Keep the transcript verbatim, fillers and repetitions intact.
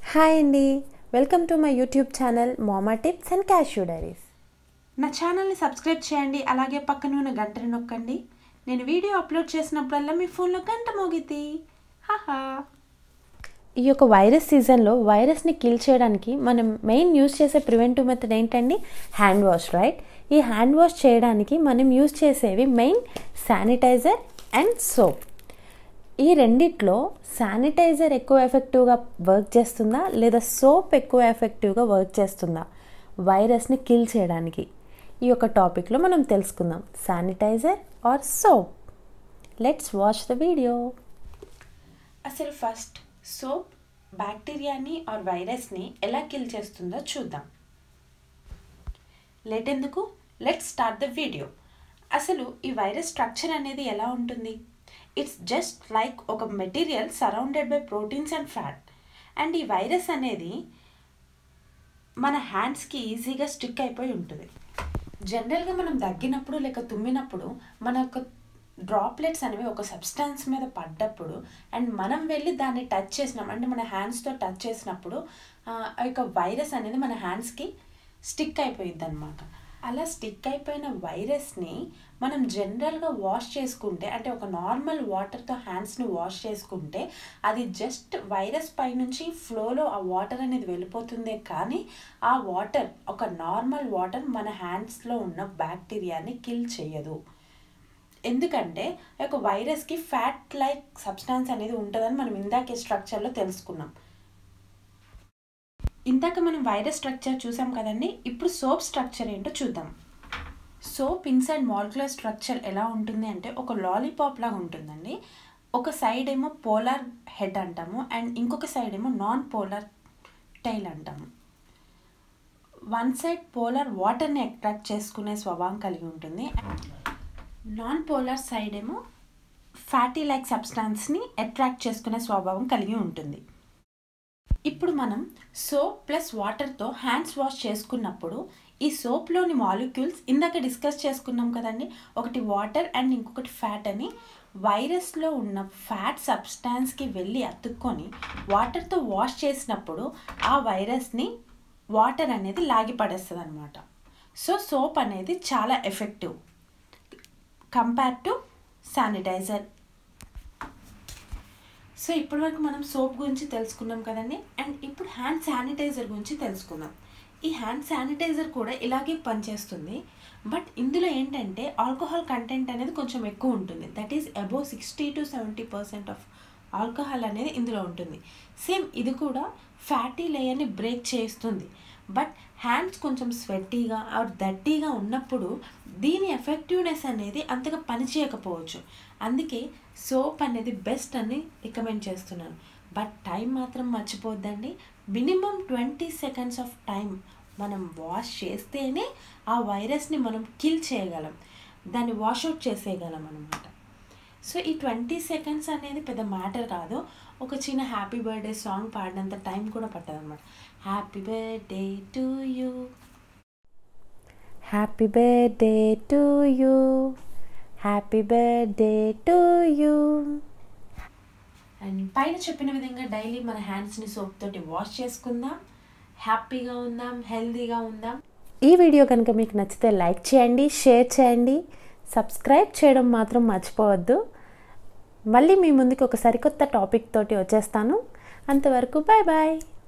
Hi అండి, welcome to my YouTube channel mama tips and cashew diaries. నా ఛానల్ని subscribe చేయండి, అలాగే పక్కన ఉన్న గంటని నొక్కండి. నేను వీడియో అప్లోడ్ చేసినప్పుడల్లా మీ ఫోన్లో గంట మోగిద్ది. హాహా. ఈ యొక్క వైరస్ సీజన్లో వైరస్ని కిల్ చేయడానికి మనం మెయిన్ యూస్ చేసే ప్రివెంటివ్ మెథడ్ ఏంటండి? Hand wash, right? ఈ హ్యాండ్ వాష్ చేయడానికి మనం యూస్ చేసేవి మెయిన్ శానిటైజర్ అండ్ సోప్. ఈ రెండిట్లో శానిటైజర్ ఎక్కువ ఎఫెక్టివ్గా వర్క్ చేస్తుందా లేదా సోప్ ఎక్కువ ఎఫెక్టివ్గా వర్క్ చేస్తుందా వైరస్ని కిల్ చేయడానికి? ఈ యొక్క టాపిక్లో మనం తెలుసుకుందాం, sanitizer or soap. Let's watch the video. అసలు ఫస్ట్ సోప్ బ్యాక్టీరియాని ఆర్ వైరస్ని ఎలా కిల్ చేస్తుందో చూద్దాం. లేట్ ఎందుకు, లెట్స్ స్టార్ట్ ద వీడియో. అసలు ఈ వైరస్ స్ట్రక్చర్ అనేది ఎలా ఉంటుంది? ఇట్స్ జస్ట్ లైక్ ఒక material surrounded by proteins and fat. And ఈ వైరస్ అనేది మన హ్యాండ్స్కి ఈజీగా స్టిక్ అయిపోయి ఉంటుంది. జనరల్గా మనం దగ్గినప్పుడు లేక తుమ్మినప్పుడు మన యొక్క డ్రాప్లెట్స్ అనేవి ఒక సబ్స్టాన్స్ మీద పడ్డప్పుడు అండ్ మనం వెళ్ళి దాన్ని టచ్ చేసినాం అంటే మన హ్యాండ్స్తో టచ్ చేసినప్పుడు ఆ యొక్క వైరస్ అనేది మన హ్యాండ్స్కి స్టిక్ అయిపోయింది అనమాట. అలా స్టిక్ అయిపోయిన వైరస్ని మనం జనరల్గా వాష్ చేసుకుంటే అంటే ఒక నార్మల్ వాటర్తో హ్యాండ్స్ని వాష్ చేసుకుంటే అది జస్ట్ వైరస్ పైనుంచి ఫ్లోలో ఆ వాటర్ అనేది వెళ్ళిపోతుందే కానీ ఆ వాటర్ ఒక నార్మల్ వాటర్ మన హ్యాండ్స్లో ఉన్న బ్యాక్టీరియాని కిల్ చేయదు. ఎందుకంటే ఒక వైరస్కి ఫ్యాట్ లైక్ సబ్స్టాన్స్ అనేది ఉంటుందని మనం ఇందాకే స్ట్రక్చర్లో తెలుసుకున్నాం. ఇందాక మనం వైరస్ స్ట్రక్చర్ చూసాం కదండి, ఇప్పుడు సోప్ స్ట్రక్చర్ ఏంటో చూద్దాం. సోప్ ఇన్సైడ్ మాలిక్యులర్ స్ట్రక్చర్ ఎలా ఉంటుంది అంటే ఒక లాలీపాప్ లాగా ఉంటుందండి. ఒక సైడ్ ఏమో పోలార్ హెడ్ అంటాము అండ్ ఇంకొక సైడ్ ఏమో నాన్ పోలార్ టైల్ అంటాము. వన్ సైడ్ పోలార్ వాటర్ని అట్రాక్ట్ చేసుకునే స్వభావం కలిగి ఉంటుంది. నాన్ పోలార్ సైడ్ ఏమో ఫ్యాటీ లైక్ సబ్స్టాన్స్ని అట్రాక్ట్ చేసుకునే స్వభావం కలిగి ఉంటుంది. ఇప్పుడు మనం సోప్ ప్లస్ వాటర్తో హ్యాండ్స్ వాష్ చేసుకున్నప్పుడు ఈ సోప్లోని మాలిక్యూల్స్ ఇందాక డిస్కస్ చేసుకున్నాం కదండి, ఒకటి వాటర్ అండ్ ఇంకొకటి ఫ్యాట్ అని. వైరస్లో ఉన్న ఫ్యాట్ సబ్స్టాన్స్కి వెళ్ళి అతుక్కొని వాటర్తో వాష్ చేసినప్పుడు ఆ వైరస్ని వాటర్ అనేది లాగి పడేస్తుంది అనమాట. సో సోప్ అనేది చాలా effective compare to sanitizer. So ఇప్పటివరకు మనం సోప్ గురించి తెలుసుకున్నాం కదండి, అండ్ ఇప్పుడు హ్యాండ్ శానిటైజర్ గురించి తెలుసుకుందాం. ఈ హ్యాండ్ శానిటైజర్ కూడా ఇలాగే పనిచేస్తుంది, బట్ ఇందులో ఏంటంటే ఆల్కహాల్ కంటెంట్ అనేది కొంచెం ఎక్కువ ఉంటుంది. That is above sixty to seventy percent of alcohol అనేది ఇందులో ఉంటుంది. సేమ్ ఇది కూడా ఫ్యాటీ లేయర్ని బ్రేక్ చేస్తుంది, బట్ హ్యాండ్స్ కొంచెం స్వెట్టీగా ఆర్ దట్టీగా ఉన్నప్పుడు దీని ఎఫెక్టివ్నెస్ అనేది అంతగా పనిచేయకపోవచ్చు. అందుకే సోప్ అనేది బెస్ట్ అని రికమెండ్ చేస్తున్నాను. బట్ టైం మాత్రం మర్చిపోద్దండి. Minimum twenty seconds of time మనం వాష్ చేస్తేనే ఆ వైరస్ని మనం కిల్ చేయగలం, దాన్ని వాష్అవుట్ చేసేయగలం అనమాట. సో ఈ ట్వంటీ సెకండ్స్ అనేది పెద్ద మ్యాటర్ కాదు. ఒక చిన్న హ్యాపీ బర్త్డే సాంగ్ పాడినంత టైం కూడా పట్టదు అనమాట. Happy birthday to you, happy birthday to you, happy birthday to you. And పైన చెప్పిన విధంగా డైలీ మన హ్యాండ్స్ని సోప్ తోటి వాష్ చేసుకుందాం, హ్యాపీగా ఉందాం, హెల్తీగా ఉందాం. ఈ వీడియో కనుక మీకు నచ్చితే లైక్ చేయండి, షేర్ చేయండి, సబ్స్క్రైబ్ చేయడం మాత్రం మర్చిపోవద్దు. మళ్ళీ మీ ముందుకు ఒక సరికొత్త టాపిక్ తోటి వచ్చేస్తాను. అంతవరకు బాయ్ బాయ్.